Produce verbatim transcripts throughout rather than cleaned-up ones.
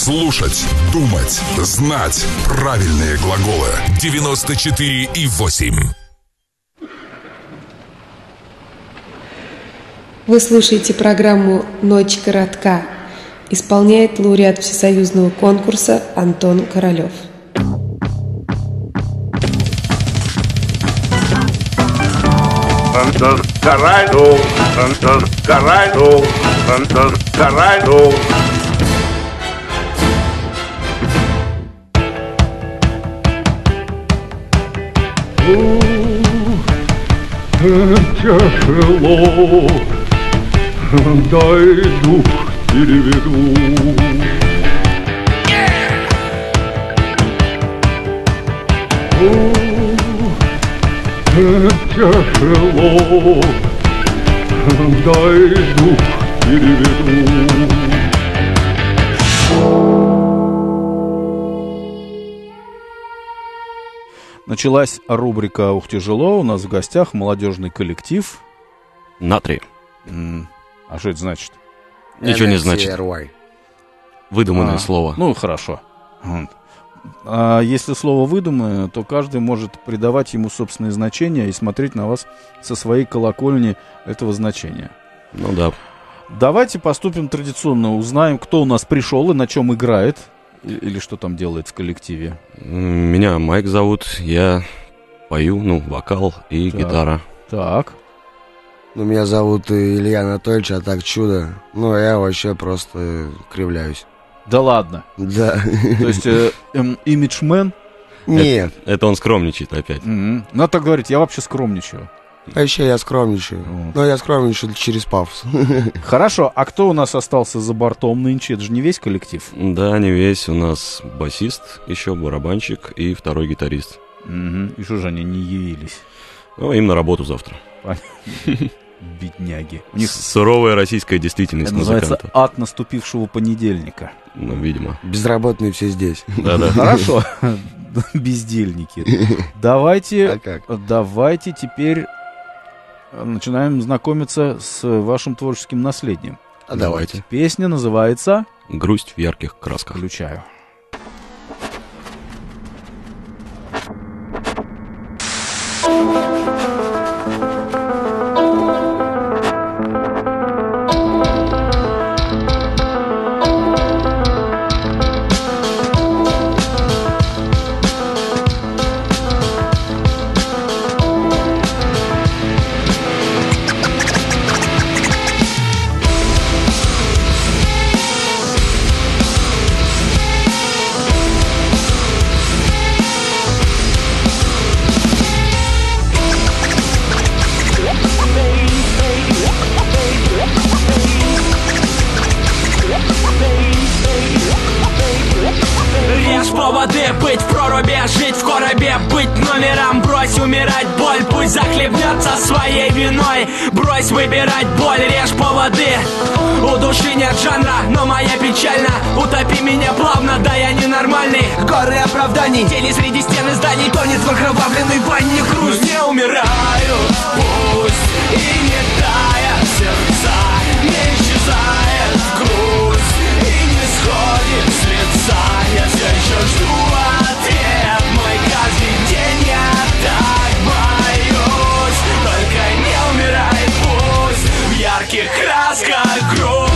Слушать, думать, знать правильные глаголы. девяносто четыре и восемь. Вы слушаете программу «Ночь коротка». Исполняет лауреат всесоюзного конкурса Антон Королев. Антон Королев, Антон Королев, Антон Королев. Тяжело, дай дух переведу. Тяжело, дай дух переведу. Началась рубрика «Ух, тяжело». У нас в гостях молодежный коллектив. Натрий. М, А что это значит? Ничего не значит. Выдуманное А, слово. Ну, хорошо. Вот. А если слово выдуманное, то каждый может придавать ему собственные значения и смотреть на вас со своей колокольни этого значения. Ну да. Давайте поступим традиционно. Узнаем, кто у нас пришел и на чем играет. И- Или что там делает в коллективе. М, Меня Майк зовут. Я пою, ну, вокал и Так. гитара. Так. Ну, меня зовут Илья Анатольевич, а так чудо. Ну, я вообще просто кривляюсь. Да ладно. Да. То есть э, эм, имиджмен. Нет, Это он скромничает опять. Мгм. Надо так говорить, я вообще скромничаю. вообще я скромничаю. Вот. Но я скромничаю через пафос. Хорошо, а кто у нас остался за бортом нынче? Это же не весь коллектив. Да, не весь. У нас басист, еще барабанщик и второй гитарист. Мгм. И что же они не явились? Ну, им на работу завтра. Бедняги. У них Суровая российская действительность это называется музыканта. ад наступившего понедельника. Ну, видимо. Безработные все здесь. Да-да. Хорошо. Бездельники. Давайте, А как? давайте теперь э, начинаем знакомиться с вашим творческим наследием. А давайте. Песня называется Грусть в ярких красках. «Включаю». Режь поводы, быть в проруби, жить в коробе, быть номером, брось умирать боль, пусть захлебнется своей виной, брось выбирать боль, режь поводы. У души нет жанра, но моя печально, утопи меня плавно, да я ненормальный. Горы оправданий, тени среди стен и зданий, тонет в окровавленной ванне грусть. Не умираю, пусть и не тая сердца, не исчезает грусть и не сходит с лица. Я все еще жду ответ, мой каждый день я так боюсь. Только не умирай, пусть в ярких красках грусть.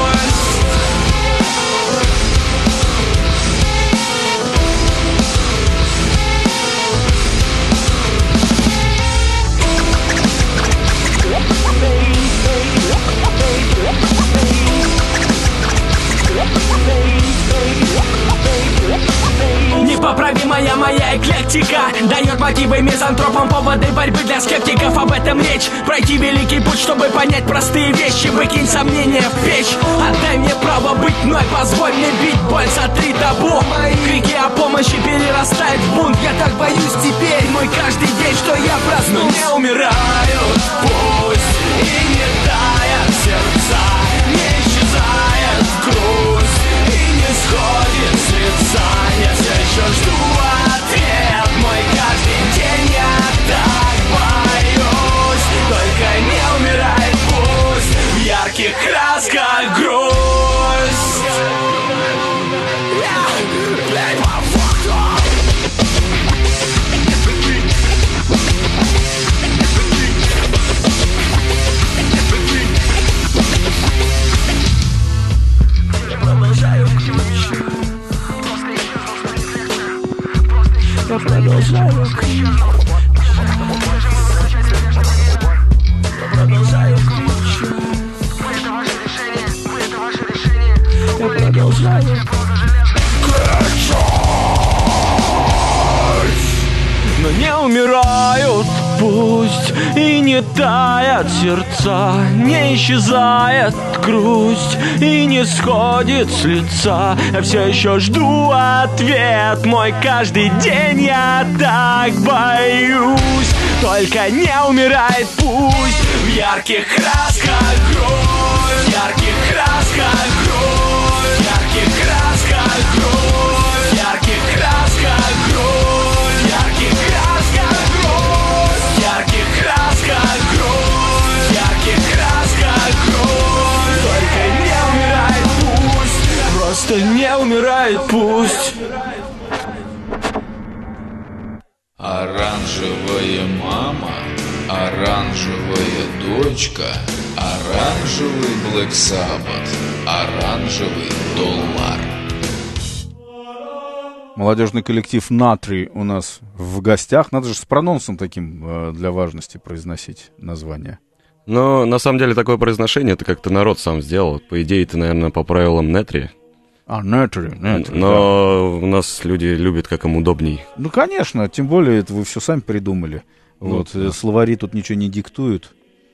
Непоправимая моя эклектика дает мотивы мизантропам, поводы борьбы для скептиков. Об этом речь. Пройти великий путь, чтобы понять простые вещи. Выкинь сомнения в печь. Отдай мне право быть мной, позволь мне бить боль, сотри табу. Крики о помощи перерастают в бунт. Я так боюсь теперь, мой каждый день, что я проснулся. Не умираю, пусть и не тает сердца, не исчезает грусть и не сходит с лица. Я все еще жду ответ, мой каждый день я так боюсь. Только не умирай, пусть в ярких красках грусть. продолжаю Продолжаю кричать. Я продолжаю но не умирают, пусть и не тает сердца, не исчезает грусть и не сходит с лица. Я все еще жду ответ мой каждый день, я так боюсь. Только не умирает пусть в ярких красках кровь, в ярких красках кровь, в ярких красках кровь, в ярких красках кровь. Просто не умирает пусть. Оранжевая мама, оранжевая дочка, оранжевый Black Sabbath, оранжевый доллар. Молодежный коллектив «Натри» у нас в гостях. Надо же с прононсом таким э, для важности произносить название. Но на самом деле такое произношение это как-то народ сам сделал. По идее, это, наверное, по правилам «Нетри». А, «Нетри», «Нетри», но да. У нас люди любят, как им удобней. Ну, конечно, тем более это вы все сами придумали. Ну, вот, да. Словари тут ничего не диктуют.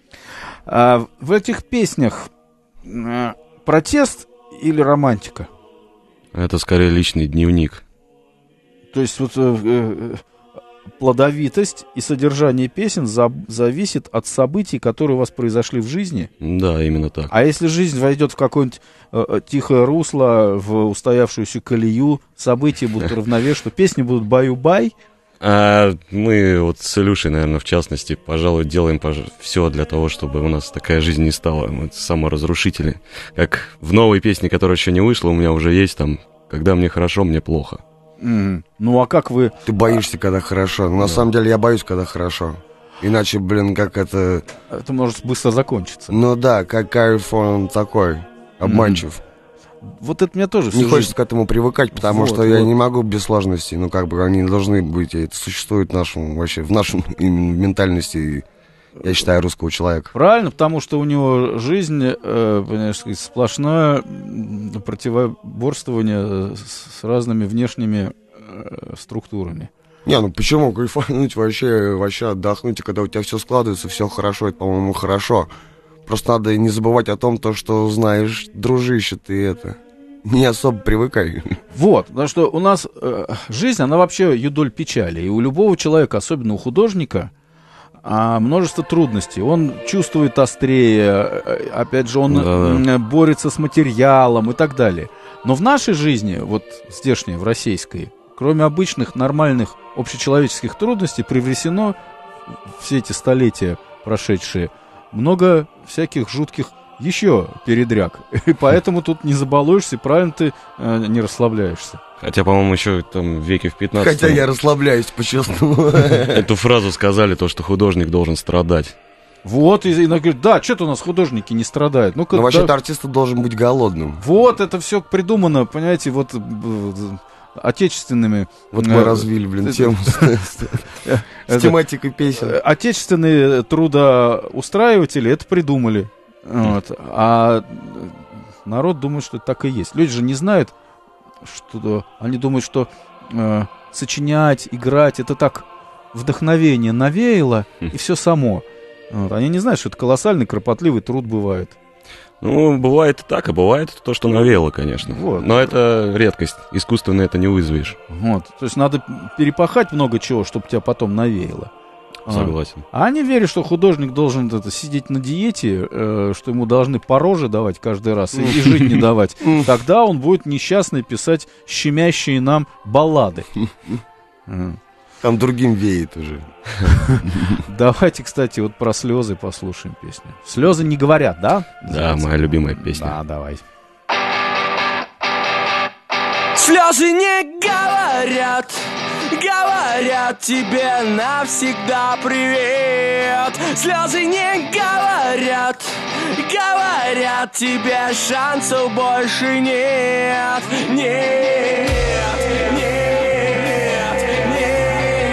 А в этих песнях а, протест или романтика? Это скорее личный дневник. То есть вот э, э, плодовитость и содержание песен за, зависит от событий, которые у вас произошли в жизни? Да, именно так. А если жизнь войдет в какое-нибудь э, тихое русло, в устоявшуюся колею, события будут равновешны, песни будут баю-бай? А мы вот с Илюшей, наверное, в частности, пожалуй, делаем пож... все для того, чтобы у нас такая жизнь не стала. Мы саморазрушители. Как в новой песне, которая еще не вышла, у меня уже есть там «Когда мне хорошо, мне плохо». Mm. Ну а как вы... Ты боишься, когда хорошо. Но на самом деле я боюсь, когда хорошо. Иначе, блин, как это... Это может быстро закончиться. Ну да, как кайф он такой, обманчив. Mm. Вот это мне тоже... Не хочется жизнь... к этому привыкать, потому вот, что вот. Я не могу без сложностей. Ну как бы они должны быть, это существует в нашем, вообще, в нашем ментальности, я считаю, русского человека. Правильно, потому что у него жизнь, э, понимаешь, сплошное противоборствование с разными внешними э, структурами. Не, ну почему кайфануть вообще, вообще отдохнуть, и когда у тебя все складывается, все хорошо, это, по-моему, хорошо. Просто надо не забывать о том, то, что, знаешь, дружище, ты это, не особо привыкай. Вот, потому что у нас э, жизнь, она вообще юдоль печали, и у любого человека, особенно у художника, а множество трудностей. Он чувствует острее, опять же, он Да-да. борется с материалом и так далее. Но в нашей жизни, вот здешней, в российской, кроме обычных нормальных общечеловеческих трудностей, привнесено все эти столетия прошедшие много всяких жутких еще передряг. И поэтому тут не забалуешься, правильно ты э, не расслабляешься. Хотя, по-моему, еще там в веке в пятнадцатом... Хотя я расслабляюсь, по-честному. Эту фразу сказали, то, что художник должен страдать. Вот, и иногда говорят, да, что-то у нас художники не страдают. Ну, Но вообще-то да... артист должен быть голодным. Вот, это все придумано, понимаете, вот отечественными... Вот мы развили, блин, тему с тематикой песен. Отечественные трудоустраиватели это придумали. А народ думает, что это так и есть. Люди же не знают, что они думают, что э, сочинять, играть, это так вдохновение навеяло, и все само. Вот. Они не знают, что это колоссальный, кропотливый труд бывает. Ну, бывает и так, а бывает то, что навеяло, конечно. Вот. Но это редкость. Искусственно это не вызовешь. Вот. То есть надо перепахать много чего, чтобы тебя потом навеяло. Согласен. А они верят, что художник должен это, сидеть на диете, э, что ему должны по роже давать каждый раз и, и жить не давать. Тогда он будет несчастный писать щемящие нам баллады. Там другим веет уже. Давайте, кстати, вот про слезы послушаем песню. Слезы не говорят, да? Да, моя любимая песня. Да, давай. Слезы не говорят, говорят тебе навсегда привет. Слезы не говорят, говорят тебе шансов больше нет. Нет, нет, нет,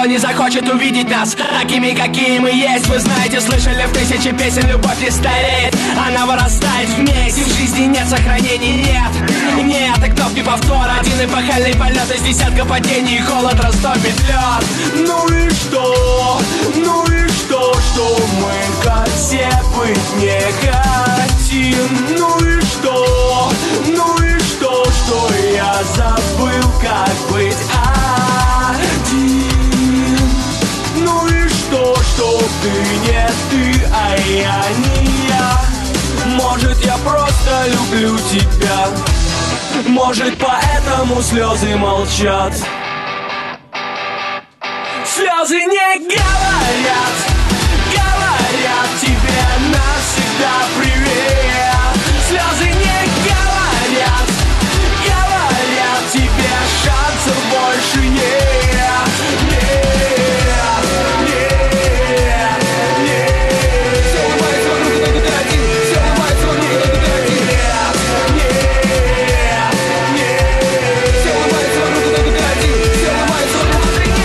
не захочет увидеть нас такими, какие мы есть. Вы знаете, слышали в тысячи песен, любовь не стареет, она вырастает вместе. В жизни нет сохранений, нет, нет, и кнопки повтор. Один эпохальный полет из десятка падений, холод растопит лед. Ну и что, ну и что, что мы как все быть не хотим. Ну и что, ну и что, что я забыл, как быть один. Ну и что, что ты не ты, а я не я. Может, я просто люблю тебя, может, поэтому слезы молчат. Слезы не говорят, говорят тебе навсегда привет. Слезы не говорят, говорят тебе шансов больше нет. Нет, нет, нет. Все ломается вокруг, и только ты один. Все ломается вокруг, и только ты один. Нет, нет, нет. Все ломается вокруг, и только ты один. Все ломается вокруг, и только ты один.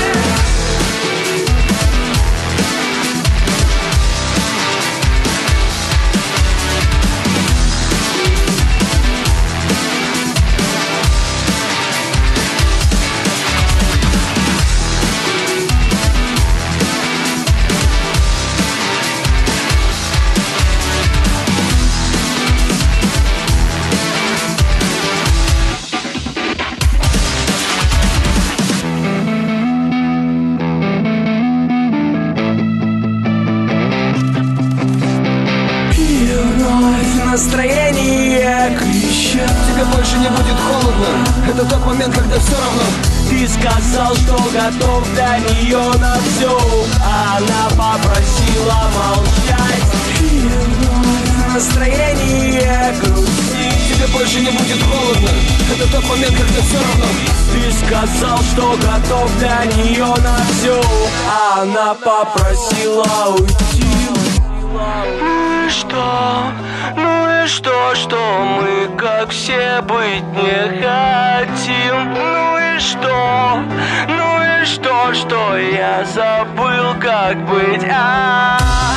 Настроение кричат. Тебе больше не будет холодно. Это тот момент, когда все равно. Ты сказал, что готов для нее на все. Она попросила молчать. И вновь настроение грустит. Тебе больше не будет холодно. Это тот момент, когда все равно. Ты сказал, что готов для нее на все. Она попросила уйти. Ну и что? Ну и что, что мы как все быть не хотим? Ну и что? Ну и что, что я забыл, как быть один?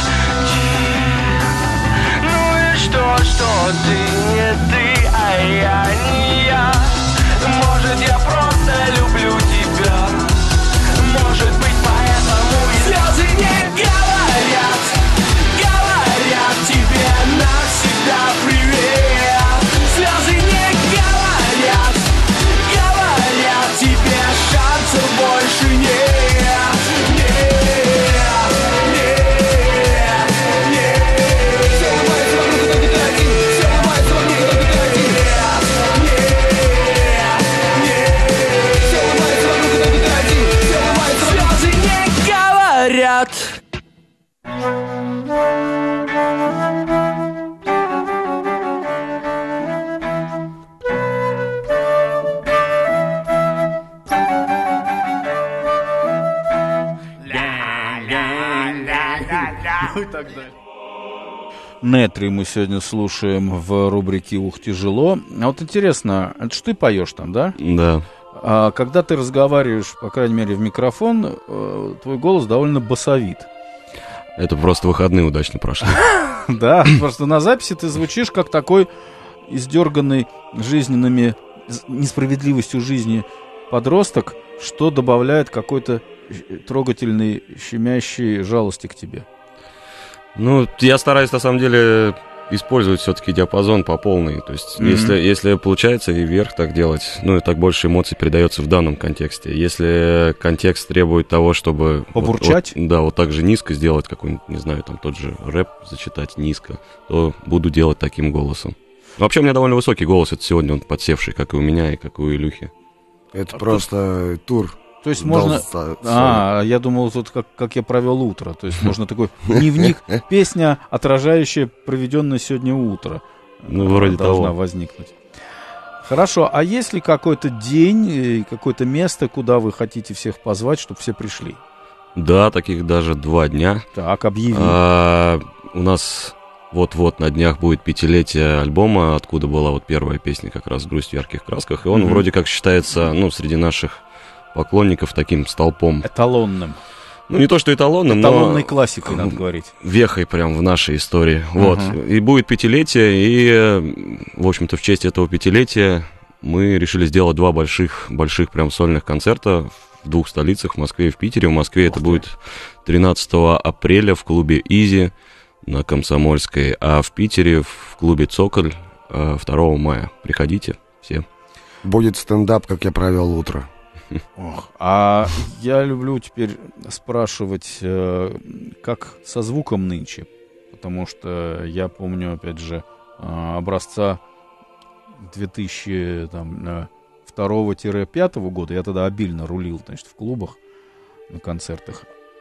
Ну и что, что ты не ты, а я не я? Может, я просто люблю тебя? Может быть, поэтому и слезы не говорят. Говорят тебе навсегда привет. Слезы не говорят, говорят тебе шансов больше нет. Нет, нет, нет. Все ломается вокруг, и только ты один. Все ломается вокруг, и только ты один. Нет, нет, все ломается вокруг, и только ты один. Все ломается вокруг. Слезы не говорят. Нетри мы сегодня слушаем в рубрике «Ух, тяжело». А вот интересно, это ж ты поешь там, да? Да. А когда ты разговариваешь, по крайней мере, в микрофон, твой голос довольно басовит. Это просто выходные удачно прошли. Да, просто на записи ты звучишь как такой издерганный жизненными, несправедливостью жизни подросток, что добавляет какой-то трогательной, щемящей жалости к тебе. Ну, я стараюсь, на самом деле, использовать все-таки диапазон по полной. То есть, mm-hmm. если, если получается и вверх так делать, ну, и так больше эмоций передается в данном контексте. Если контекст требует того, чтобы... Побурчать? Вот, вот, да, вот так же низко сделать, какой-нибудь, не знаю, там тот же рэп зачитать низко, то буду делать таким голосом. Вообще, у меня довольно высокий голос, это сегодня он подсевший, как и у меня, и как и у Илюхи. Это а просто тут... тур. То есть можно... Дал... А, я думал, тут как, как я провел утро. То есть можно такой дневник, песня, отражающая проведенное сегодня утро. Ну, вроде того. Должна возникнуть. Хорошо, а есть ли какой-то день, какое-то место, куда вы хотите всех позвать, чтобы все пришли? Да, таких даже два дня. Так, объяви. А, у нас вот-вот на днях будет пятилетие альбома, откуда была вот первая песня как раз «Грусть в ярких красках». И он mm-hmm. вроде как считается, ну, среди наших поклонников таким столпом. Эталонным. Ну, не то, что эталонным, Эталонной но... классикой, надо говорить. Вехой прям в нашей истории. Uh-huh. Вот. И будет пятилетие, и, в общем-то, в честь этого пятилетия мы решили сделать два больших, больших прям сольных концерта в двух столицах, в Москве и в Питере. В Москве это будет тринадцатого апреля в клубе «Изи» на Комсомольской, а в Питере в клубе «Цоколь» второго мая. Приходите все. Будет стендап, как я провел утро. Ох, а я люблю теперь спрашивать, э, как со звуком нынче, потому что я помню, опять же, э, образца две тысячи второго-пятого года, я тогда обильно рулил, значит, в клубах, на концертах.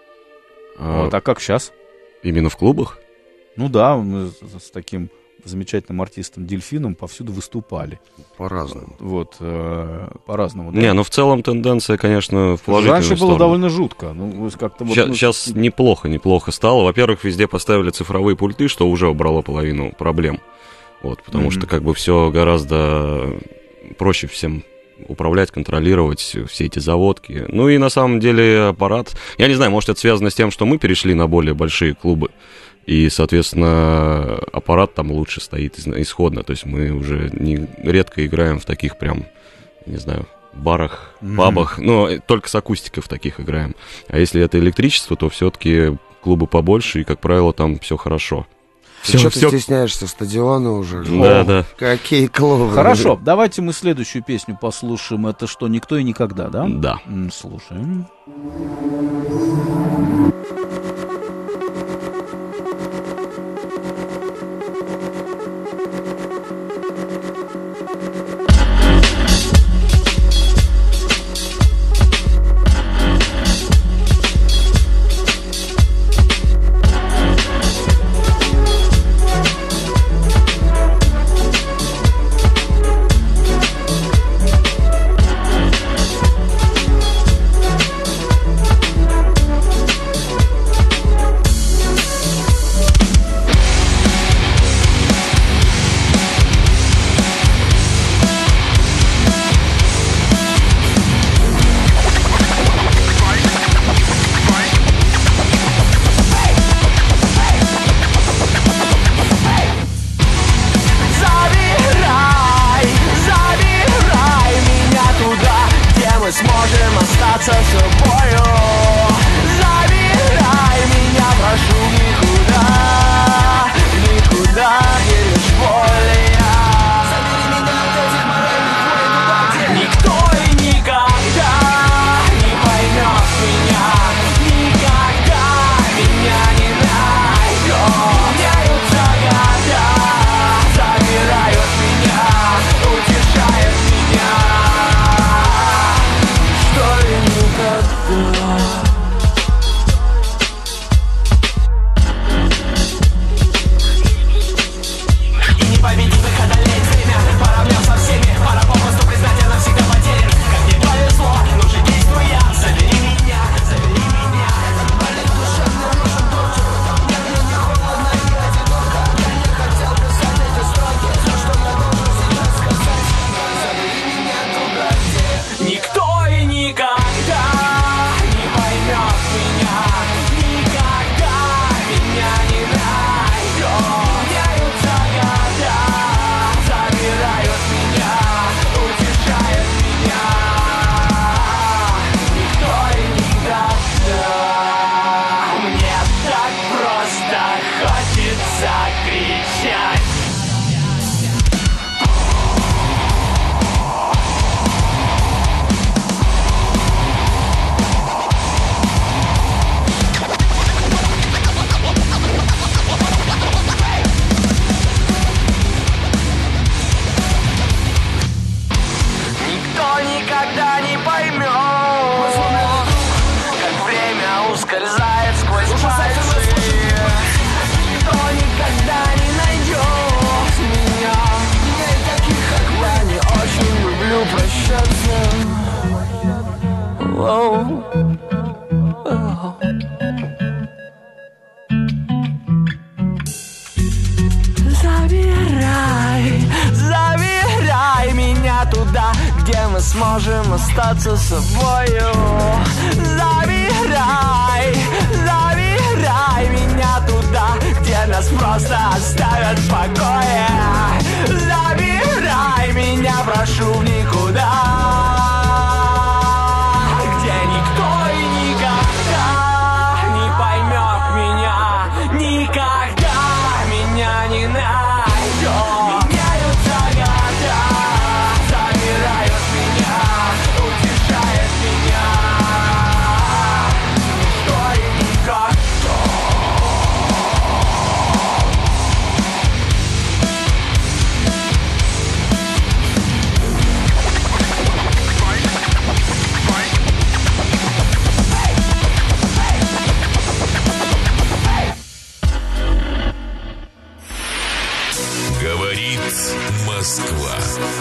А, вот, а как сейчас? Именно в клубах? Ну да, мы с, с таким замечательным артистом Дельфином повсюду выступали. По-разному. Вот, э, по-разному. Да? Не, ну в целом тенденция, конечно, в положительную Раньше сторону. было довольно жутко. Ну, как-то сейчас, вот, ну... сейчас неплохо, неплохо стало. Во-первых, везде поставили цифровые пульты, что уже убрало половину проблем. Вот, потому mm-hmm. что как бы все гораздо проще всем управлять, контролировать все эти заводки. Ну и на самом деле аппарат... Я не знаю, может это связано с тем, что мы перешли на более большие клубы. И, соответственно, аппарат там лучше стоит исходно. То есть мы уже не, редко играем в таких прям, не знаю, барах, mm-hmm. пабах. Но только с акустикой в таких играем. А если это электричество, то все-таки клубы побольше, и, как правило, там все хорошо. Ты что ты стесняешься? Стадионы уже? Да, О, да. Какие клубы. Хорошо, давайте мы следующую песню послушаем. Это что, «Никто и никогда», да? Да. Слушаем. Забирай, забирай меня туда, где мы сможем остаться собою. Забирай, забирай меня туда, где нас просто оставят в покое. Забирай меня, прошу, в никуда, где никто и никогда не поймет меня, никогда меня не найдет. Меняются года, забирают меня, утешает меня никто и никогда. Говорит Москва.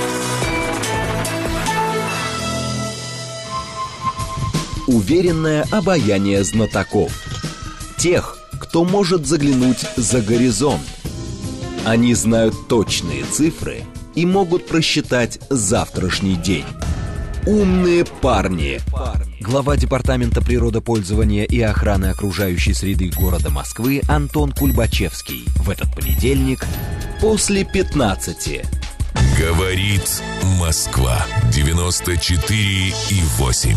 Уверенное обаяние знатоков. Тех, кто может заглянуть за горизонт. Они знают точные цифры и могут просчитать завтрашний день. Умные парни. Глава Департамента природопользования и охраны окружающей среды города Москвы Антон Кульбачевский. В этот понедельник после пятнадцати. Говорит Москва. девяносто четыре и восемь.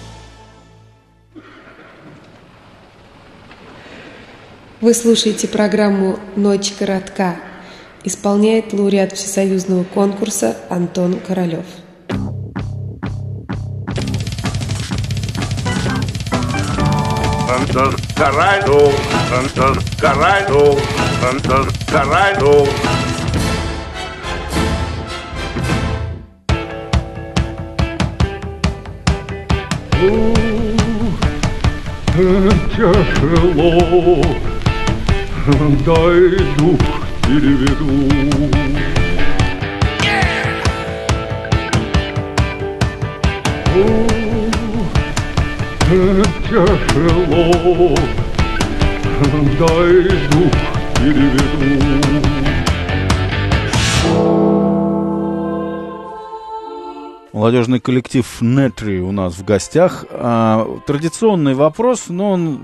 Вы слушаете программу «Ночь коротка». Исполняет лауреат всесоюзного конкурса Антон Королев. Антон Королев, Антон Королев, Антон Королев. Тяжело, дай дух переведу. Тяжело, дай дух переведу. Молодежный коллектив Нетри у нас в гостях. А, традиционный вопрос, но он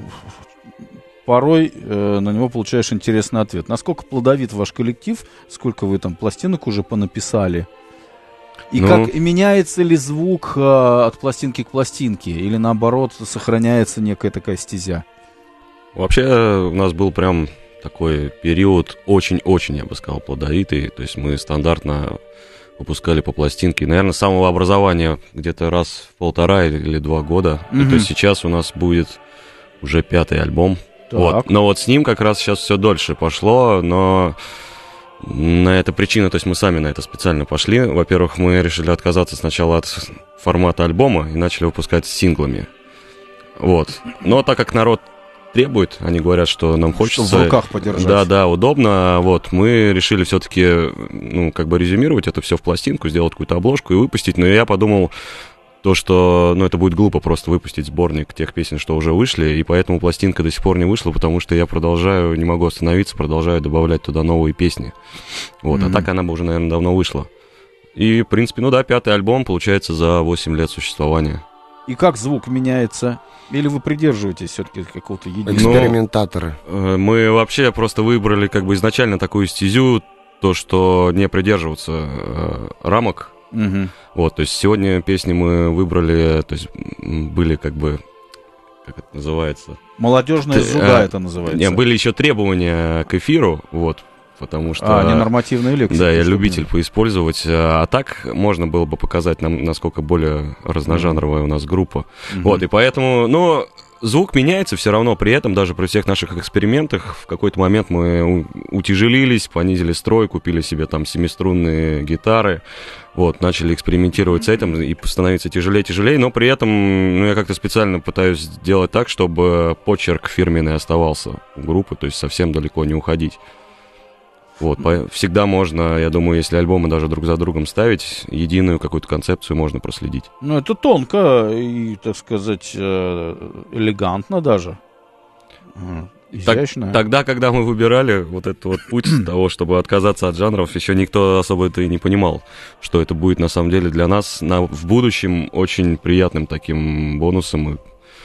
порой э, на него получаешь интересный ответ. Насколько плодовит ваш коллектив? Сколько вы там пластинок уже понаписали? И Ну... как и меняется ли звук э, от пластинки к пластинке? Или наоборот сохраняется некая такая стезя? Вообще у нас был прям такой период очень-очень, я бы сказал, плодовитый. То есть мы стандартно выпускали по пластинке. Наверное, с самого образования где-то раз в полтора или два года. Mm-hmm. И то есть сейчас у нас будет уже пятый альбом. Вот. Но вот с ним как раз сейчас все дольше пошло, но на это причина, то есть мы сами на это специально пошли. Во-первых, мы решили отказаться сначала от формата альбома и начали выпускать синглами. Вот. Но так как народ требует, они говорят, что нам хочется... Чтобы в руках подержать. Да, да, удобно. Вот, мы решили все-таки, ну, как бы резюмировать это все в пластинку, сделать какую-то обложку и выпустить. Но я подумал, то, что, ну, это будет глупо просто выпустить сборник тех песен, что уже вышли, и поэтому пластинка до сих пор не вышла, потому что я продолжаю, не могу остановиться, продолжаю добавлять туда новые песни. Вот, mm-hmm. а так она бы уже, наверное, давно вышла. И, в принципе, ну да, пятый альбом получается за восемь лет существования. И как звук меняется? Или вы придерживаетесь все-таки какого-то единого? Экспериментаторы. Ну, мы вообще просто выбрали как бы изначально такую стезю, то, что не придерживаться э, рамок. Угу. Вот, то есть сегодня песни мы выбрали, то есть были как бы, как это называется? Молодежная зуда это называется. Не, были еще требования к эфиру, вот. Потому что... А, ненормативные лекции. Да, я любитель поиспользовать. А так можно было бы показать нам, насколько более разножанровая у нас группа. Mm-hmm. Вот, и поэтому... Но звук меняется все равно при этом, даже при всех наших экспериментах. В какой-то момент мы утяжелились, понизили строй, купили себе там семиструнные гитары. Вот, начали экспериментировать с этим и становиться тяжелее-тяжелее. Но при этом ну, я как-то специально пытаюсь сделать так, чтобы почерк фирменный оставался у группы, то есть совсем далеко не уходить. Вот, всегда можно, я думаю, если альбомы даже друг за другом ставить, единую какую-то концепцию можно проследить. Ну, это тонко и, так сказать, элегантно даже. изящная. Тогда, когда мы выбирали вот этот вот путь того, чтобы отказаться от жанров, еще никто особо это и не понимал, что это будет на самом деле для нас на, в будущем очень приятным таким бонусом,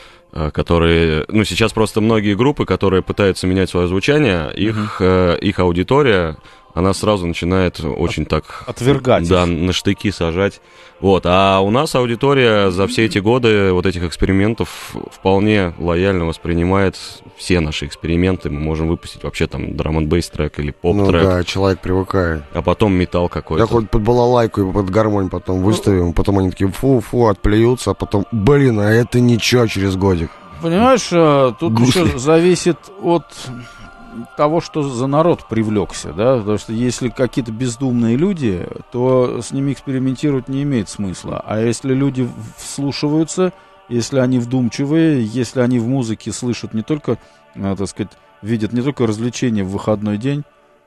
которые, ну, сейчас просто многие группы, которые пытаются менять свое звучание, их, uh-huh. их аудитория, она сразу начинает очень От, так... Отвергать. Да, на штыки сажать. Вот. А у нас аудитория за все эти годы вот этих экспериментов вполне лояльно воспринимает все наши эксперименты. Мы можем выпустить вообще там драм-н-бейс трек или поп-трек. Ну да, человек привыкает. А потом металл какой-то. Я хоть под балалайку и под гармонь потом выставим, потом они такие фу-фу, отплюются, а потом, блин, а это ничего через годик. Понимаешь, тут Гусли. Еще зависит от... того, что за народ привлекся, да, потому что если какие-то бездумные люди, то с ними экспериментировать не имеет смысла, а если люди вслушиваются, если они вдумчивые, если они в музыке слышат не только, так сказать, видят не только развлечения в выходной день,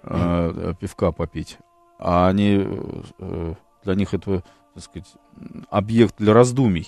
э, пивка попить, а они, э, для них это, так сказать, объект для раздумий.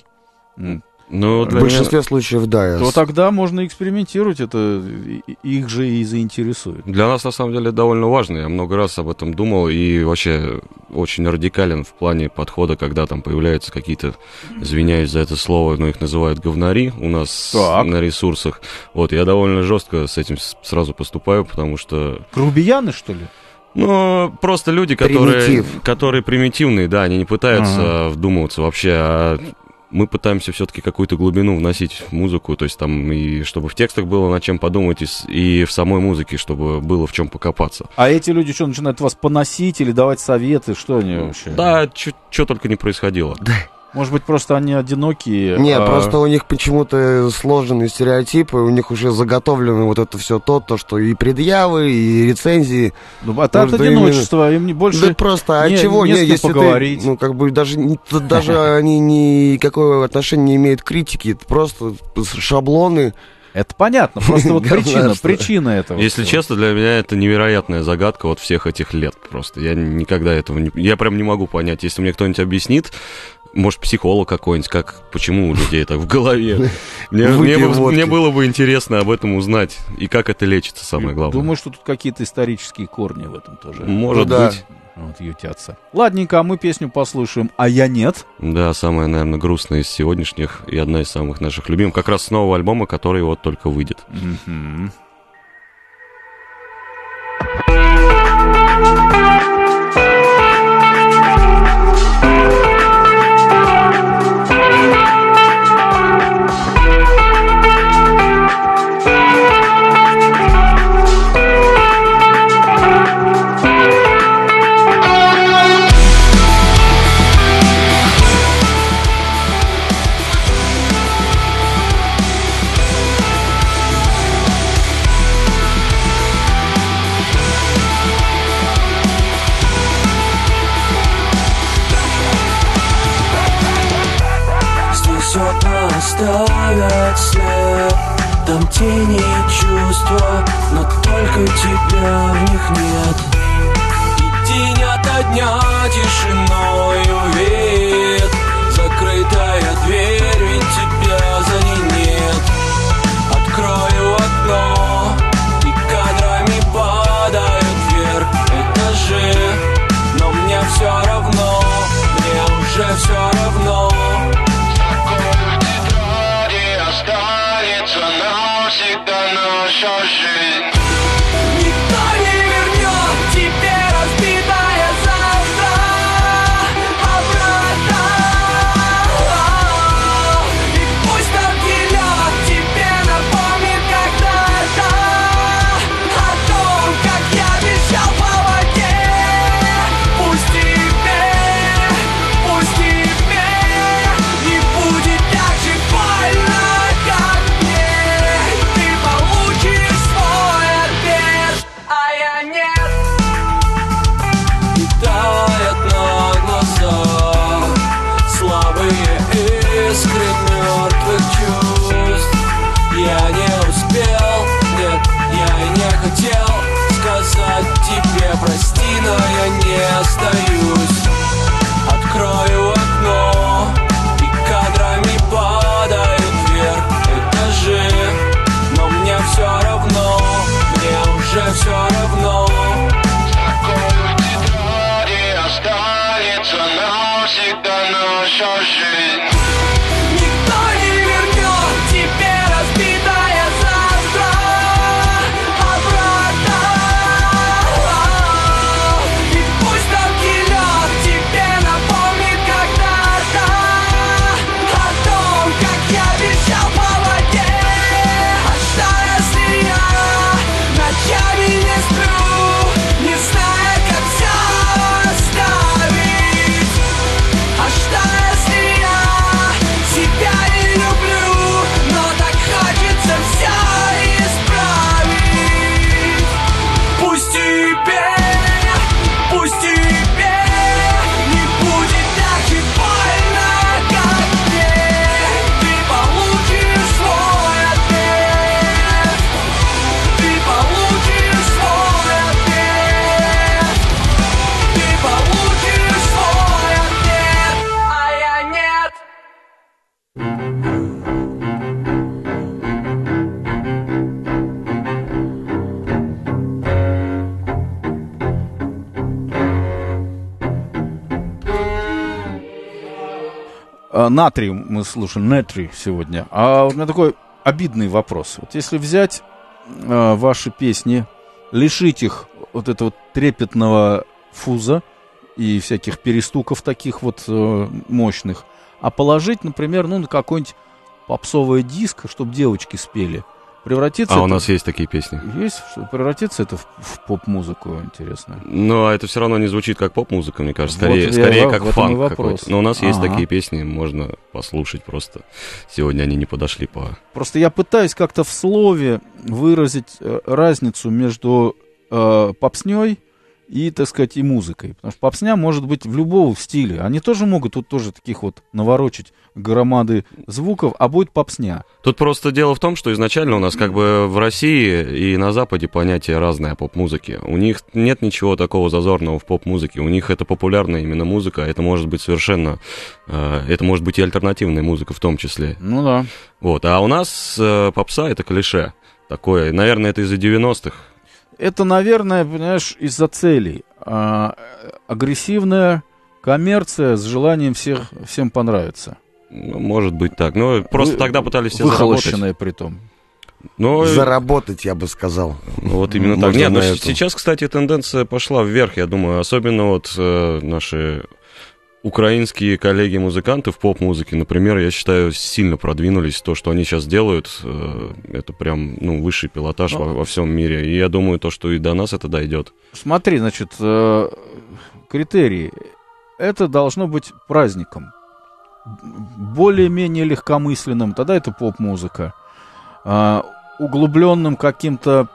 Ну, в большинстве меня... случаев, да. То тогда можно экспериментировать, это их же и заинтересует. Для нас, на самом деле, довольно важно. Я много раз об этом думал и вообще очень радикален в плане подхода, когда там появляются какие-то, извиняюсь за это слово, но их называют говнари у нас так. на ресурсах. Вот, я довольно жестко с этим сразу поступаю, потому что... Грубияны, что ли? Ну, просто люди, которые, Примитив. которые примитивные, да, они не пытаются ага. вдумываться вообще, а... Мы пытаемся все-таки какую-то глубину вносить в музыку, то есть там и чтобы в текстах было над чем подумать, и, и в самой музыке, чтобы было в чем покопаться. А эти люди что, начинают вас поносить или давать советы? Что они вообще? Да, что только не происходило. Может быть, просто они одинокие? Нет, а... просто у них почему-то сложенные стереотипы, у них уже заготовлено вот это все то, то, что и предъявы, и рецензии. Ну, а от одиночества им не больше... Да просто, а не, чего? Не, не если поговорить. Ты, ну, как бы даже, даже они никакого отношения не имеют к критике, это просто шаблоны. Это понятно, просто вот причина, причина этого. Если честно, для меня это невероятная загадка вот всех этих лет просто. Я никогда этого не... Я прям не могу понять. Если мне кто-нибудь объяснит, может, психолог какой-нибудь, как, почему у людей так в голове. Мне, мне, мне было бы интересно об этом узнать, и как это лечится, самое главное. Думаю, что тут какие-то исторические корни в этом тоже. Может ну, быть. Да. Вот, ютятся. Ладненько, а мы песню послушаем, а я нет. Да, самая, наверное, грустная из сегодняшних, и одна из самых наших любимых, как раз с нового альбома, который вот только выйдет. Mm-hmm. Оставят след, там тени и чувства, но только тебя в них нет. И день ото дня тишиною веет, закрытая дверь, ведь тебя за ней нет. Открою окно, и кадрами падают вверх этажи, но мне все равно, мне уже все равно. Навсегда наша жизнь. Никто не вернет тебе разбитое завтра обратно. А, натрий мы слушаем, натрий сегодня. А у меня такой обидный вопрос. Вот если взять а, ваши песни, лишить их вот этого трепетного фуза и всяких перестуков таких вот э, мощных, а положить, например, ну, на какой-нибудь попсовый диск, чтобы девочки спели, превратится... А это... у нас есть такие песни. Есть? Что, превратится это в, в поп-музыку, интересно? Но это все равно не звучит как поп-музыка, мне кажется. Вот Скорее, я, скорее в, как в фанк какой-то. Но у нас есть ага. такие песни, можно послушать просто. Сегодня они не подошли по... Просто я пытаюсь как-то в слове выразить э, разницу между э, попсней и, так сказать, и музыкой. Потому что попсня может быть в любом стиле. Они тоже могут тут тоже таких вот наворочить громады звуков, а будет попсня. Тут просто дело в том, что изначально у нас как бы в России и на Западе понятие разное о поп-музыке. У них нет ничего такого зазорного в поп-музыке. У них это популярная именно музыка. Это может быть совершенно... Э, это может быть и альтернативная музыка в том числе. Ну да. Вот. А у нас э, попса — это клише такое. Наверное, это из-за девяностых. Это, наверное, понимаешь, из-за целей. А, агрессивная коммерция с желанием всех, всем понравиться. Ну, может быть так. Но просто Вы, тогда пытались все выхолощенная заработать. при том. Но... Заработать, я бы сказал. Вот именно так. Можно Нет, но эту. сейчас, кстати, тенденция пошла вверх, я думаю. Особенно вот э, наши украинские коллеги-музыканты в поп-музыке, например, я считаю, сильно продвинулись. То, что они сейчас делают, э, это прям, ну, высший пилотаж ну, во, во всем мире. И я думаю, то, что и до нас это дойдет. Смотри, значит, э, критерии. Это должно быть праздником. Более-менее легкомысленным, тогда это поп-музыка. Э, углубленным каким-то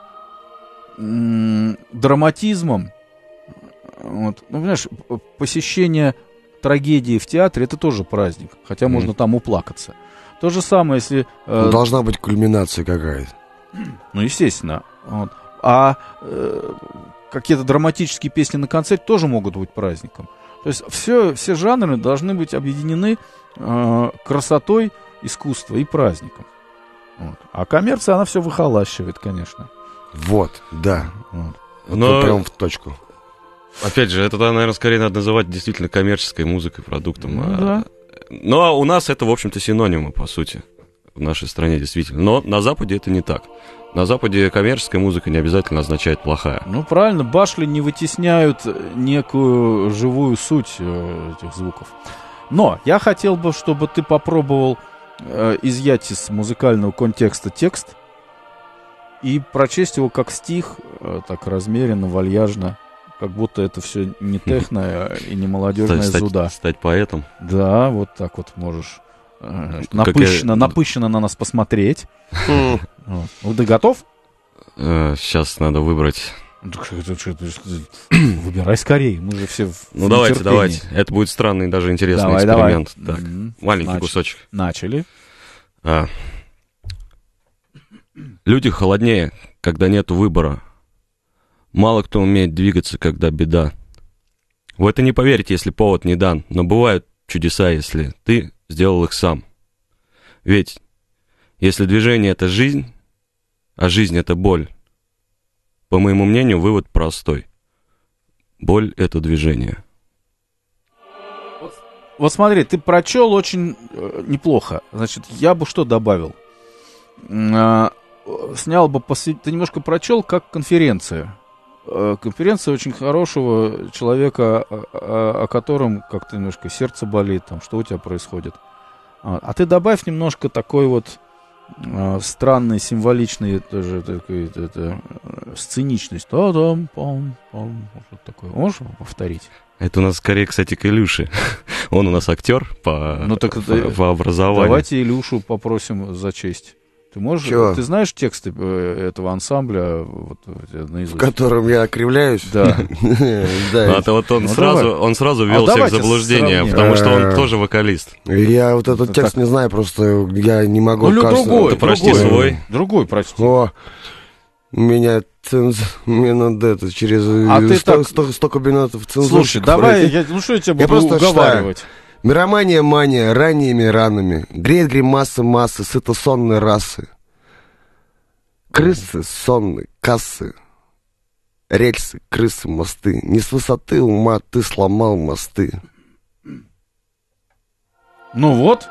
м- драматизмом. Вот. Ну, понимаешь, посещение трагедии в театре — это тоже праздник, хотя mm. можно там уплакаться. То же самое, если... Э, Должна быть кульминация какая-то. Ну, естественно. Вот. А э, какие-то драматические песни на концерте тоже могут быть праздником. То есть все, все жанры должны быть объединены э, красотой искусства и праздником. Вот. А коммерция, она все выхолащивает, конечно. Вот, да. Вот. Но... Это прям в точку. Опять же, это, наверное, скорее надо называть действительно коммерческой музыкой, продуктом. Ну, да. Но у нас это, в общем-то, синонимы, по сути, в нашей стране, действительно. Но на Западе это не так. На Западе коммерческая музыка не обязательно означает плохая. Ну, правильно, башли не вытесняют некую живую суть э, этих звуков. Но я хотел бы, чтобы ты попробовал э, изъять из музыкального контекста текст и прочесть его как стих, э, так размеренно, вальяжно, как будто это все не техно и не молодежная стать, зуда. Стать, стать поэтом. Да, вот так вот можешь э, напыщенно, я... напыщенно на нас посмотреть. Вот. Ты готов? Сейчас надо выбрать. Выбирай скорее, мы же все в Ну давайте, нетерпении. давайте. Это будет странный, даже интересный давай, эксперимент. Давай. Так, Mm-hmm. маленький Нач... кусочек. Начали. А. Люди холоднее, когда нет выбора. Мало кто умеет двигаться, когда беда. В это не поверите, если повод не дан, но бывают чудеса, если ты сделал их сам. Ведь если движение — это жизнь, а жизнь — это боль, по моему мнению, вывод простой. Боль — это движение. Вот, вот смотри, ты прочел очень э, неплохо. Значит, я бы что добавил? Э, снял бы, посвя... ты немножко прочел как конференция. Э, конференция очень хорошего человека, о, о, о котором как-то немножко сердце болит, там, что у тебя происходит. А, а ты добавь немножко такой вот э, странной, символичной тоже такой, это, это, сценичность. Та-дам, пам, пам. Что такое? Можешь повторить? Это у нас скорее, кстати, к Илюше. Он у нас актер по, ну, так, по, по образованию. Давайте Илюшу попросим за честь. Ты можешь, Чего? Ты знаешь тексты этого ансамбля вот, наизусть? В котором я окривляюсь? Да. А вот он сразу ввел всех в заблуждение, потому что он тоже вокалист. Я вот этот текст не знаю, просто я не могу... Ну, другой, прочти свой. Другой прочти. О, меня ценз... Мне надо это, через а ты сто, так... сто, сто кабинетов цензурщиков. Слушай, давай, я, ну что я тебя буду я уговаривать? Читаю. Миромания, мания, ранними ранами, греет гримасы массы, сыто сонной расы. Крысы, сонные, кассы, рельсы, крысы, мосты. Не с высоты ума ты сломал мосты. Ну вот.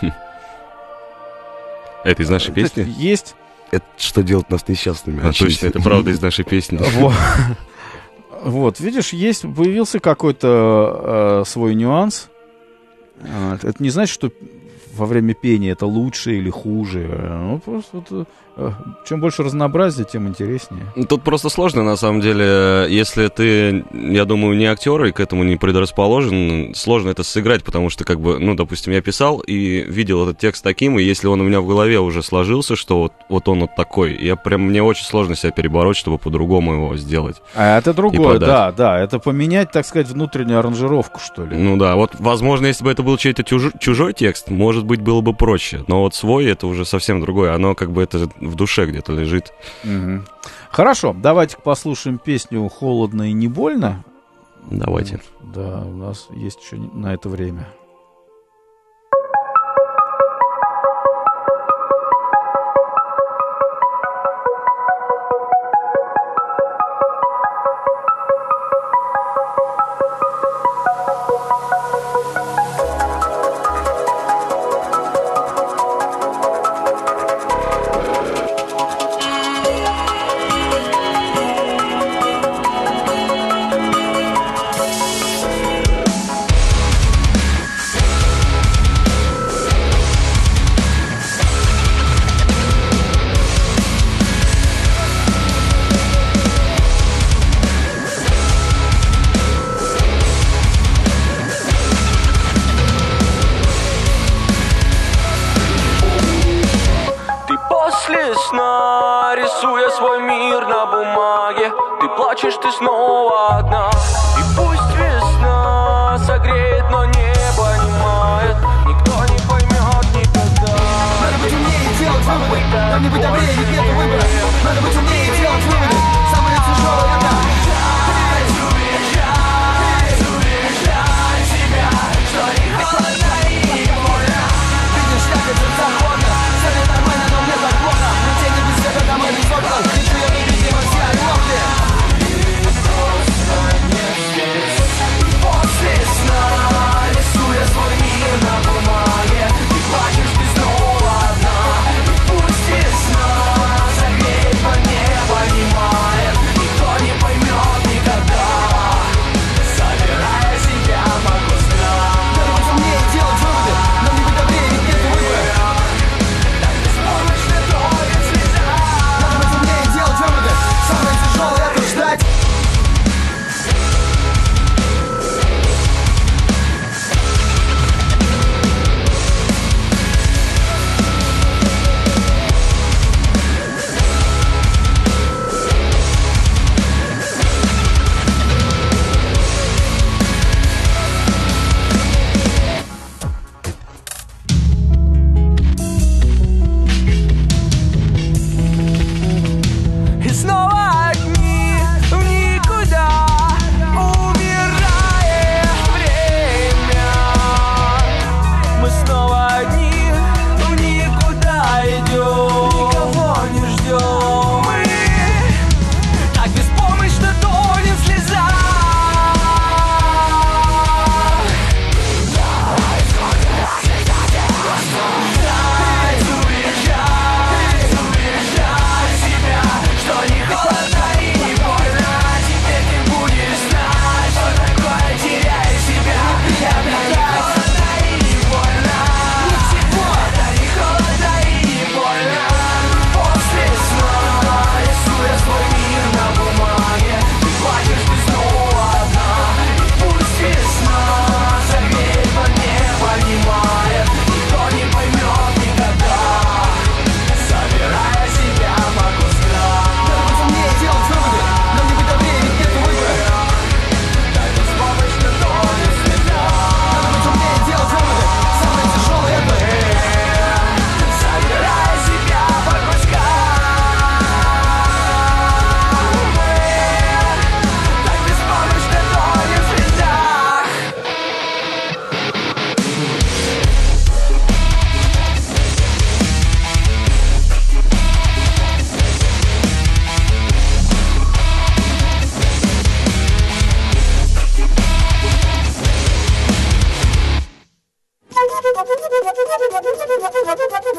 Это из нашей песни? Есть. Это что делать нас несчастными? А, точно, это правда из нашей песни. Вот, видишь, есть, появился какой-то э, свой нюанс. Это не значит, что во время пения это лучше или хуже. Ну, просто вот, э, чем больше разнообразия, тем интереснее. Тут просто сложно, на самом деле. Если ты, я думаю, не актер и к этому не предрасположен, сложно это сыграть, потому что, как бы, ну, допустим, я писал и видел этот текст таким, и если он у меня в голове уже сложился, что вот, вот он вот такой, я прям, мне очень сложно себя перебороть, чтобы по-другому его сделать. А это другое, да, да. Это поменять, так сказать, внутреннюю аранжировку, что ли. Ну да, вот, возможно, если бы это был чей-то чуж... чужой текст, может быть, было бы проще. Но вот свой — это уже совсем другое. Оно как бы это в душе где-то лежит. Угу. Хорошо, давайте послушаем песню «Холодно и не больно». Давайте. Да, у нас есть еще на это время. Рисуя свой мир на бумаге, ты плачешь, ты снова одна. И пусть весна согреет, но не понимает, никто не поймет никогда. Надо быть умнее и делать выводы, нам не быть добрее, ведь нет выбора. Надо быть умнее и делать выводы, самое тяжелое это. Уезжай, уезжай себя, что не холодно и не больно. Видишь, как это законно, все не нормально, но мне так плохо. Но тени без света там и без окна, вижу я невидимо все огромные. Просто не здесь. После сна, рисуя свой мир на бумаге, ты плачешь, ты снова одна. И пусть весна согреет, но не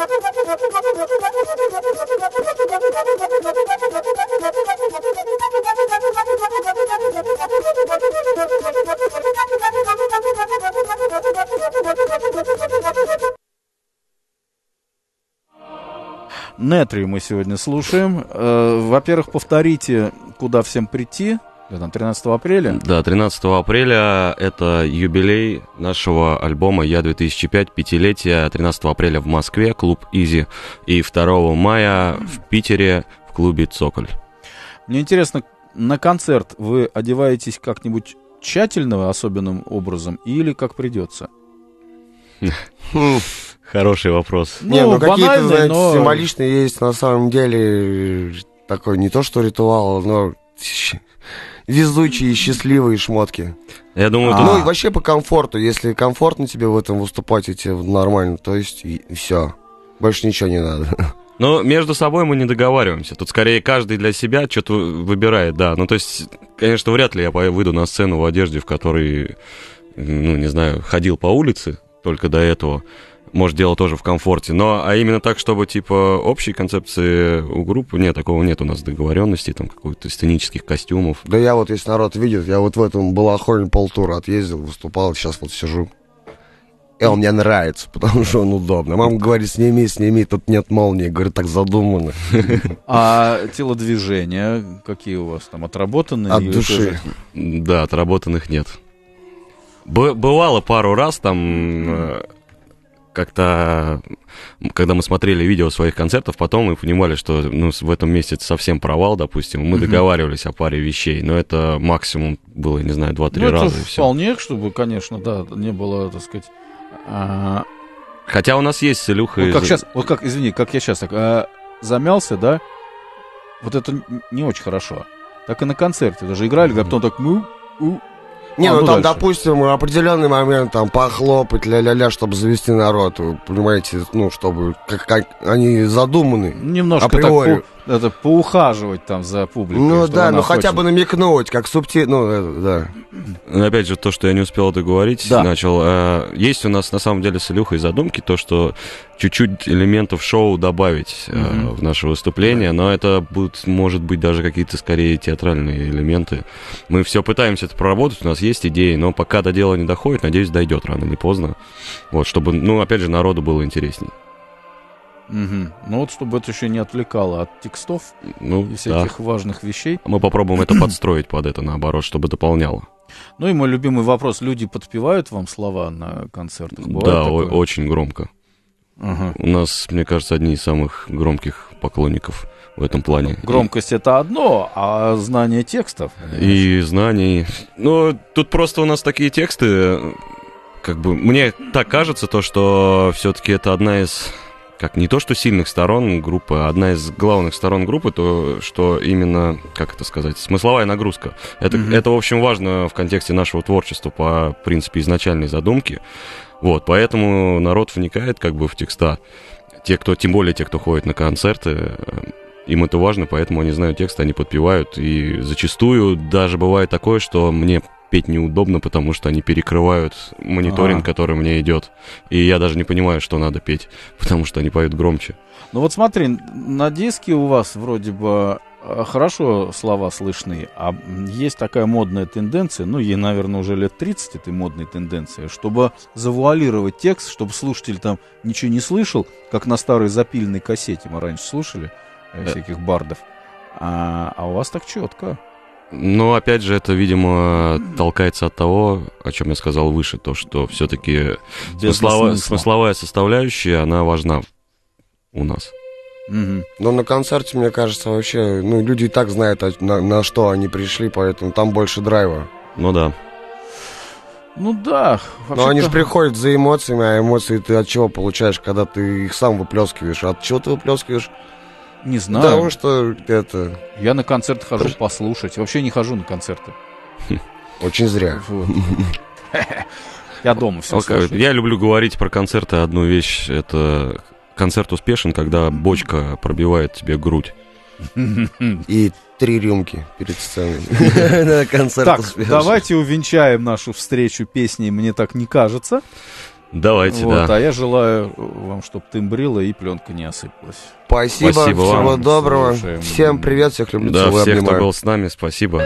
Нетри мы сегодня слушаем. Э, во-первых, повторите, куда всем прийти. Там, тринадцатого апреля? Да, тринадцатого апреля это юбилей нашего альбома «Я-две тысячи пять», пятилетие. тринадцатого апреля в Москве, клуб «Изи». И второго мая в Питере в клубе «Цоколь». Мне интересно, на концерт вы одеваетесь как-нибудь тщательно, особенным образом, или как придется? Хороший вопрос. Ну, не, ну какие-то, знаете, но... символичные есть на самом деле такой не то что ритуал, но везучие, счастливые шмотки. Я думаю, а. Ну тут... и вообще по комфорту, если комфортно тебе в этом выступать, и тебе нормально, то есть и, и все, больше ничего не надо. Но между собой мы не договариваемся. Тут скорее каждый для себя что-то выбирает, да. Ну то есть, конечно, вряд ли я выйду на сцену в одежде, в которой, ну не знаю, ходил по улице только до этого. Может, дело тоже в комфорте. Но, а именно так, чтобы, типа, общей концепции у группы, нет, такого нет у нас договоренностей, там, каких-то сценических костюмов. Да я вот, если народ видит, я вот в этом балахоне полтура отъездил, выступал, сейчас вот сижу. И он мне нравится, потому что он удобный. Мама говорит, сними, сними, тут нет молнии. Говорит, так задумано. А телодвижения какие у вас там, отработанные? От души. Да, отработанных нет. Бывало пару раз там... Как-то, когда мы смотрели видео своих концертов, потом мы понимали, что ну, в этом месяце совсем провал, допустим. Мы uh-huh. договаривались о паре вещей, но это максимум было, не знаю, два-три ну, раза. Это и все. Вполне, чтобы, конечно, да, не было, так сказать... А... Хотя у нас есть с Илюхой... Вот как сейчас, вот как, извини, как я сейчас так а, замялся, да, вот это не очень хорошо. Так и на концерте даже играли, uh-huh. потом так... Ну, у, Не, а, ну, ну там, дальше. допустим, определенный момент, там, похлопать, ля-ля-ля, чтобы завести народ, вы понимаете, ну, чтобы, как, как они задуманы. Немножко априори. так по, это, поухаживать там за публикой. Ну, да, ну, хочет. хотя бы намекнуть, как субтитры, ну, это, да. Ну, опять же, то, что я не успел договорить, да. начал. Э, есть у нас, на самом деле, с Илюхой задумки, то, что чуть-чуть элементов шоу добавить э, mm-hmm. в наше выступление, но это будут, может быть, даже какие-то, скорее, театральные элементы. Мы все пытаемся это проработать, у нас есть идеи, но пока до дела не доходит, надеюсь, дойдет рано или поздно. Вот, чтобы, ну, опять же, народу было интересней. Угу. Ну вот, чтобы это еще не отвлекало от текстов ну, и всяких да. важных вещей. Мы попробуем это подстроить под это, наоборот, чтобы дополняло. Ну и мой любимый вопрос. Люди подпевают вам слова на концертах? Бывает да, такое? о- очень громко. Ага. У нас, мне кажется, одни из самых громких поклонников в этом плане. Громкость — это одно, а знание текстов? И знаний... Ну, тут просто у нас такие тексты, как бы, мне так кажется, то, что все-таки это одна из... как не то что сильных сторон группы, а одна из главных сторон группы, то что именно, как это сказать, смысловая нагрузка. Это, mm-hmm. это в общем, важно в контексте нашего творчества по принципе изначальной задумки. Вот, поэтому народ вникает как бы в текста. Те, кто, тем более те, кто ходит на концерты, им это важно, поэтому они знают текст, они подпевают. И зачастую даже бывает такое, что мне петь неудобно, потому что они перекрывают мониторинг, ага. который мне идет. И я даже не понимаю, что надо петь, потому что они поют громче. Ну вот смотри, на диске у вас вроде бы хорошо слова слышны, а есть такая модная тенденция, ну ей, наверное, уже лет тридцать этой модной тенденции, чтобы завуалировать текст, чтобы слушатель там ничего не слышал, как на старой запильной кассете мы раньше слушали э, всяких бардов. А, а у вас так четко. Ну, опять же, это, видимо, толкается от того, о чем я сказал выше, то, что все-таки смысловая, смысловая составляющая, она важна у нас. Угу. Но на концерте, мне кажется, вообще, ну, люди и так знают, на, на что они пришли, поэтому там больше драйва. Ну да. Ну да. Но они же приходят за эмоциями, а эмоции ты от чего получаешь, когда ты их сам выплескиваешь? От чего ты выплескиваешь? Не знаю. Потому что это... Я на концерты хожу послушать. Вообще не хожу на концерты. Очень зря. Вот. Я дома все слушаю. Я люблю говорить про концерты одну вещь. Это концерт успешен, когда бочка пробивает тебе грудь. И три рюмки перед сценой. Так, давайте увенчаем нашу встречу песней «Мне так не кажется». Давайте, вот, да. А я желаю вам, чтобы тымбрила и пленка не осыпалась. Спасибо, Спасибо всего вам. доброго. Слушаем. Всем привет, всех люблю, Да, целую, всех, обнимаю. кто был с нами, спасибо.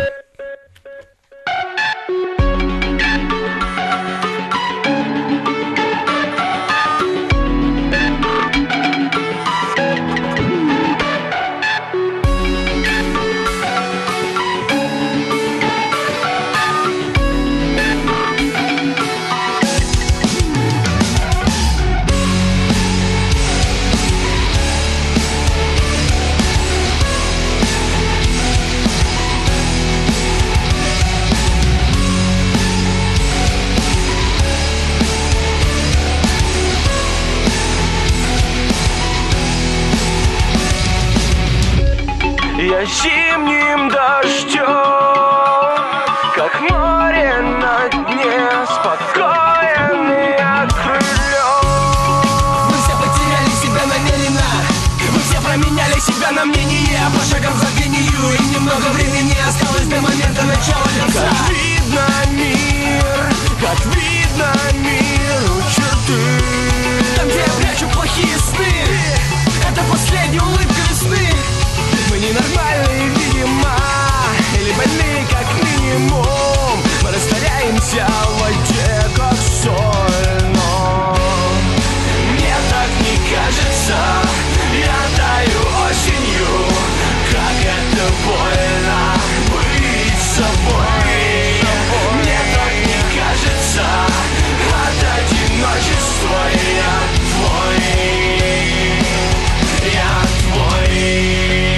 Я зимним дождем, как море на дне, спокоен и окрылен. Вы все потеряли себя намеренно, вы все променяли себя на мнение. По шагам за гнию, и немного времени осталось до момента начала конца. Как видно мир, как видно миру черты. Там, где я прячу плохие сны, это последняя улыбка весны. Мы ненормальные, видимо, или больные, как минимум. Мы растворяемся в воде, как соль, но мне так не кажется. Я таю осенью, как это больно быть собой. Мне так не кажется. От одиночества я твой, я твой.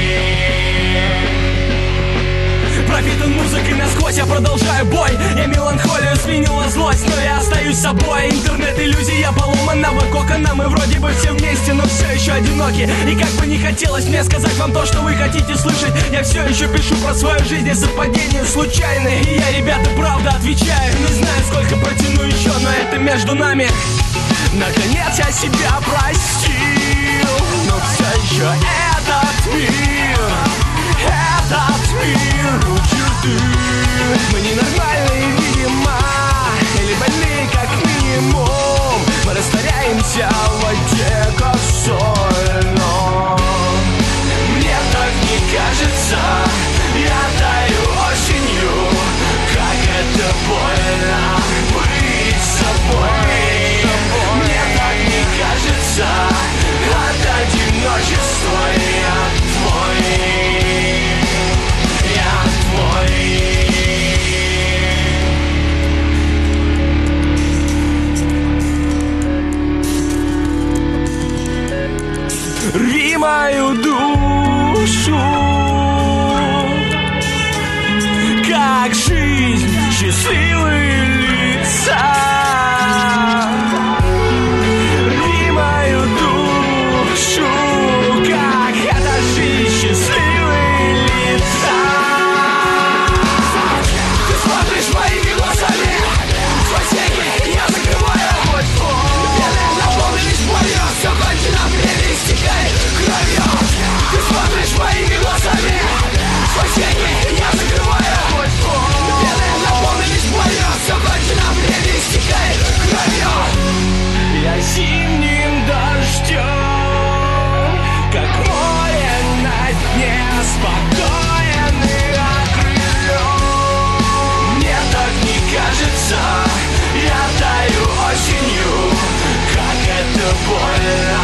Пропитан музыкой насквозь, я продолжаю бой. Я меланхолию сменила злость, но я остаюсь собой. Интернет-иллюзия поломанного кокона. Мы вроде бы все вместе, но все еще одиноки. И как бы не хотелось мне сказать вам то, что вы хотите слышать, я все еще пишу про свою жизнь, и совпадения случайные. И я, ребята, правда отвечаю. Не знаю, сколько протяну еще, но это между нами. Наконец я себя простил, но все еще этот мир, этот мир у черты. Мы ненормальные, видимо, или больные, как минимум. Мы растворяемся в воде, как соль, но мне так не кажется. Я таю осенью, как это больно быть собой. Мне так не кажется. От одиночества я твой, я твой. Рви мою душу, как жизнь, счастливые лица. Рви мою душу, как эта жизнь, счастливые лица. Ты смотришь моими глазами, спасение я закрываю. Вены наполнились болью, все кончено, время истекает кровью. Ты смотришь моими глазами, спасение я закрываю. Вены наполнились болью, все кончено, время истекает кровью. Я зимним дождем, как море на дне, спокоен и окрылен. Мне так не кажется. Я таю осенью, как это больно